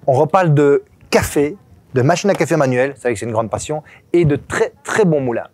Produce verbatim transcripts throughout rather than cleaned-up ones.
On reparle de café, de machine à café manuelle, c'est vrai que c'est une grande passion, et de très très bons moulins.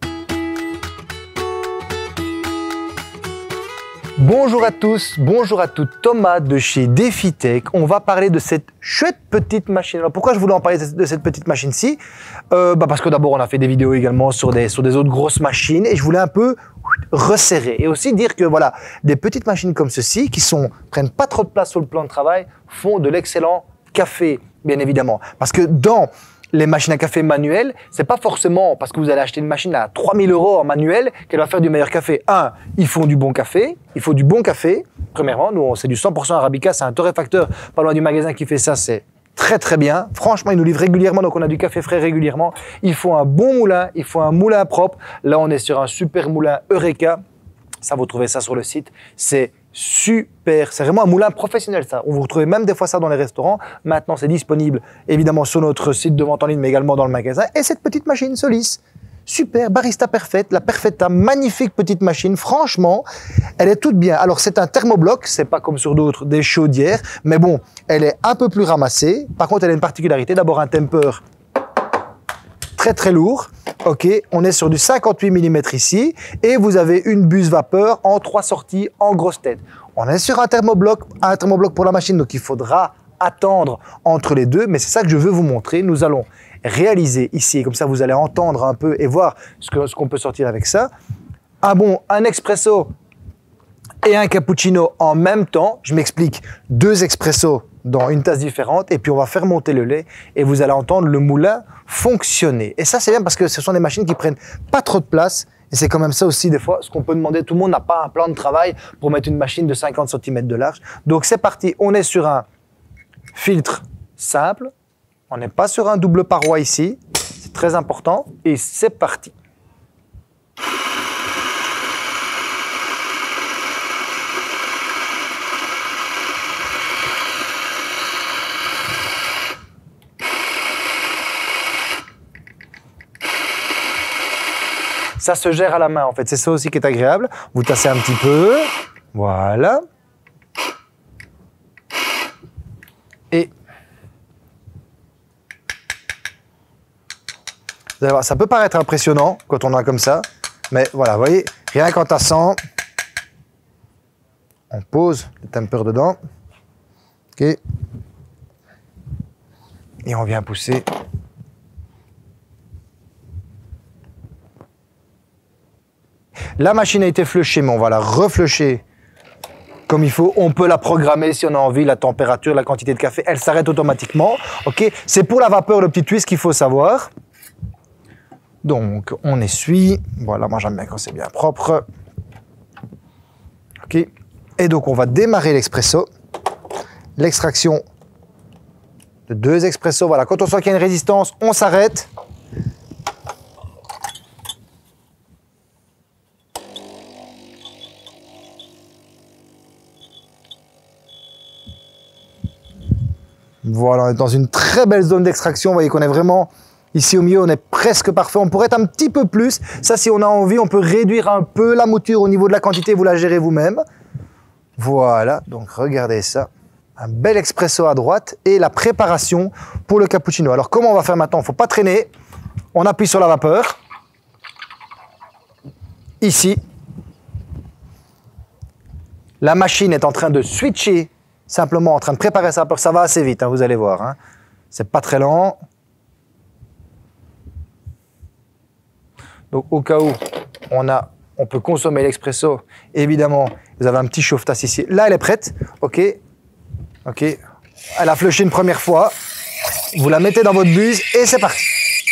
Bonjour à tous, bonjour à toutes, Thomas de chez DefiTech. On va parler de cette chouette petite machine. Alors pourquoi je voulais en parler de cette petite machine-ci euh, bah Parce que d'abord on a fait des vidéos également sur des, sur des autres grosses machines et je voulais un peu resserrer et aussi dire que voilà, des petites machines comme ceci qui sont prennent pas trop de place sur le plan de travail font de l'excellent café, bien évidemment. Parce que dans les machines à café manuelles, c'est pas forcément parce que vous allez acheter une machine à trois mille euros en manuel qu'elle va faire du meilleur café. Un, ils font du bon café, il faut du bon café. Premièrement, nous, c'est du cent pour cent Arabica, c'est un torréfacteur pas loin du magasin qui fait ça, c'est très très bien. Franchement, ils nous livrent régulièrement, donc on a du café frais régulièrement. Il faut un bon moulin, il faut un moulin propre. Là, on est sur un super moulin Eureka. Ça, vous trouvez ça sur le site. C'est super. C'est vraiment un moulin professionnel, ça. On vous retrouvez même des fois ça dans les restaurants. Maintenant, c'est disponible, évidemment, sur notre site de vente en ligne, mais également dans le magasin. Et cette petite machine Solis, super, Barista Perfect, la Perfetta, magnifique petite machine. Franchement, elle est toute bien. Alors, c'est un thermobloc. C'est pas comme sur d'autres, des chaudières. Mais bon, elle est un peu plus ramassée. Par contre, elle a une particularité. D'abord, un temper très très lourd. Ok, on est sur du cinquante-huit millimètres ici et vous avez une buse vapeur en trois sorties en grosse tête. On est sur un thermobloc, un thermobloc pour la machine, donc il faudra attendre entre les deux, mais c'est ça que je veux vous montrer. Nous allons réaliser ici, comme ça vous allez entendre un peu et voir ce que, ce qu'on peut sortir avec ça. Un bon, un expresso et un cappuccino en même temps. Je m'explique, deux expressos dans une tasse différente et puis on va faire monter le lait et vous allez entendre le moulin fonctionner. Et ça, c'est bien parce que ce sont des machines qui prennent pas trop de place et c'est quand même ça aussi des fois ce qu'on peut demander. Tout le monde n'a pas un plan de travail pour mettre une machine de cinquante centimètres de large. Donc c'est parti, on est sur un filtre simple, on n'est pas sur un double paroi ici, c'est très important et c'est parti. Ça se gère à la main, en fait. C'est ça aussi qui est agréable. Vous tassez un petit peu. Voilà. Et vous allez voir, ça peut paraître impressionnant quand on a comme ça. Mais voilà, vous voyez, rien qu'en tassant, on pose le temper dedans. OK. Et on vient pousser. La machine a été flushée, mais on va la reflusher comme il faut. On peut la programmer si on a envie, la température, la quantité de café. Elle s'arrête automatiquement. Ok, c'est pour la vapeur le petit twist qu'il faut savoir. Donc, on essuie. Voilà, moi j'aime bien quand c'est bien propre. Ok, et donc on va démarrer l'expresso. L'extraction de deux expressos. Voilà, quand on sent qu'il y a une résistance, on s'arrête. Voilà, on est dans une très belle zone d'extraction. Vous voyez qu'on est vraiment ici au milieu, on est presque parfait. On pourrait être un petit peu plus. Ça, si on a envie, on peut réduire un peu la mouture au niveau de la quantité. Vous la gérez vous-même. Voilà, donc regardez ça. Un bel expresso à droite et la préparation pour le cappuccino. Alors, comment on va faire maintenant? Il ne faut pas traîner. On appuie sur la vapeur. Ici. La machine est en train de switcher. Simplement en train de préparer ça, ça va assez vite, hein, vous allez voir. Hein. C'est pas très lent. Donc au cas où on, a, on peut consommer l'expresso, évidemment, vous avez un petit chauffe-tasse ici. Là, elle est prête. OK. OK. Elle a flushé une première fois. Vous la mettez dans votre buse et c'est parti.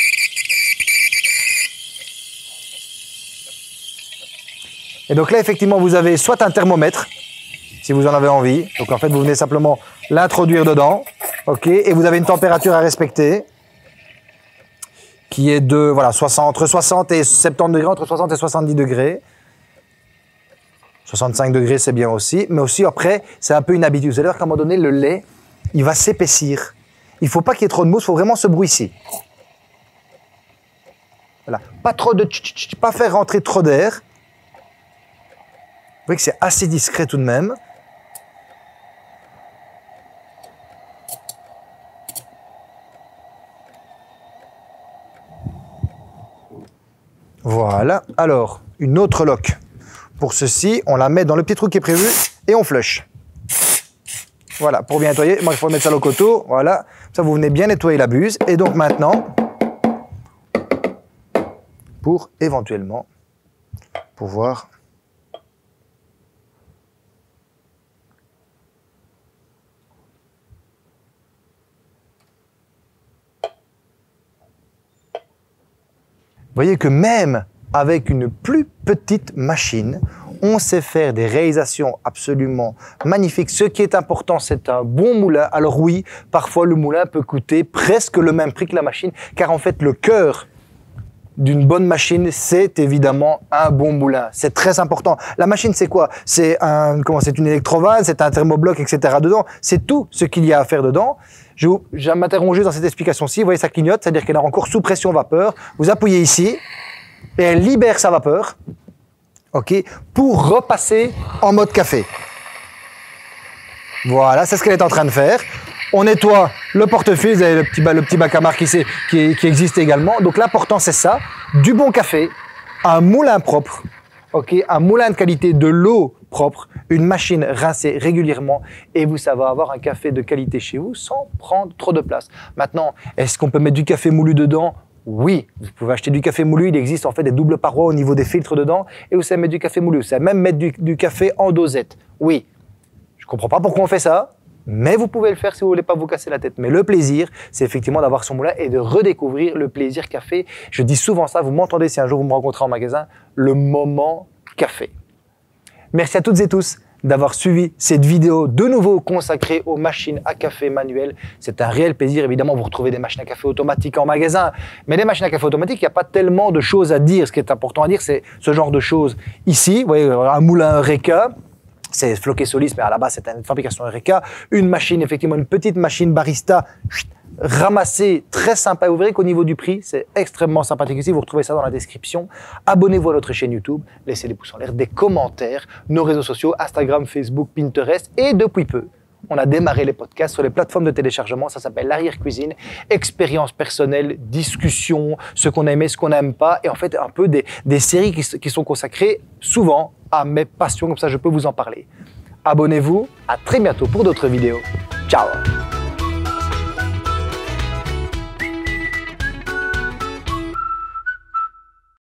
Et donc là, effectivement, vous avez soit un thermomètre, si vous en avez envie. Donc en fait, vous venez simplement l'introduire dedans. OK, et vous avez une température à respecter qui est de voilà, soixante, entre soixante et soixante-dix degrés, entre soixante et soixante-dix degrés. soixante-cinq degrés, c'est bien aussi. Mais aussi, après, c'est un peu une habitude. Vous allez voir qu'à un moment donné, le lait, il va s'épaissir. Il ne faut pas qu'il y ait trop de mousse, il faut vraiment ce bruit-ci. Voilà. Pas trop de tch, tch, tch, pas faire rentrer trop d'air. Vous voyez que c'est assez discret tout de même. Voilà. Alors, une autre loque. Pour ceci, on la met dans le petit trou qui est prévu et on flush. Voilà, pour bien nettoyer. Moi, il faut mettre ça au coteau. Voilà. Ça, vous venez bien nettoyer la buse. Et donc maintenant, pour éventuellement pouvoir vous voyez que même avec une plus petite machine, on sait faire des réalisations absolument magnifiques. Ce qui est important, c'est un bon moulin. Alors oui, parfois le moulin peut coûter presque le même prix que la machine, car en fait le cœur d'une bonne machine, c'est évidemment un bon moulin. C'est très important. La machine, c'est quoi? C'est un, comment, c'est une électrovanne, c'est un thermobloc, et cetera dedans. C'est tout ce qu'il y a à faire dedans. Je, je vais m'interroger dans cette explication-ci. Vous voyez, ça clignote, c'est-à-dire qu'elle est encore sous pression vapeur. Vous appuyez ici et elle libère sa vapeur, ok, pour repasser en mode café. Voilà, c'est ce qu'elle est en train de faire. On nettoie le portefeuille, vous avez le petit, le petit bac à marque ici qui, qui existe également. Donc l'important, c'est ça, du bon café, un moulin propre, ok, un moulin de qualité, de l'eau propre, une machine rincée régulièrement et vous savez avoir un café de qualité chez vous sans prendre trop de place. Maintenant, est-ce qu'on peut mettre du café moulu dedans? Oui, vous pouvez acheter du café moulu, il existe en fait des doubles parois au niveau des filtres dedans et vous savez mettre du café moulu, vous savez même mettre du, du café en dosette. Oui, je ne comprends pas pourquoi on fait ça, mais vous pouvez le faire si vous ne voulez pas vous casser la tête. Mais le plaisir, c'est effectivement d'avoir son moulin et de redécouvrir le plaisir café. Je dis souvent ça, vous m'entendez si un jour vous me rencontrez en magasin, le moment café. Merci à toutes et tous d'avoir suivi cette vidéo de nouveau consacrée aux machines à café manuelles. C'est un réel plaisir. Évidemment, vous retrouvez des machines à café automatiques en magasin, mais les machines à café automatiques, il n'y a pas tellement de choses à dire. Ce qui est important à dire, c'est ce genre de choses ici. Vous voyez, un moulin Eureka, c'est Floquet Solis, mais à la base, c'est une fabrication Eureka. Une machine, effectivement, une petite machine barista ramassée, très sympa. Vous verrez qu'au niveau du prix, c'est extrêmement sympathique ici. Vous retrouvez ça dans la description. Abonnez-vous à notre chaîne YouTube, laissez des pouces en l'air, des commentaires, nos réseaux sociaux, Instagram, Facebook, Pinterest. Et depuis peu, on a démarré les podcasts sur les plateformes de téléchargement. Ça s'appelle l'arrière-cuisine, expérience personnelle, discussion, ce qu'on a aimé, ce qu'on n'aime pas. Et en fait, un peu des, des séries qui, qui sont consacrées souvent à mes passions. Comme ça, je peux vous en parler. Abonnez-vous. À très bientôt pour d'autres vidéos. Ciao!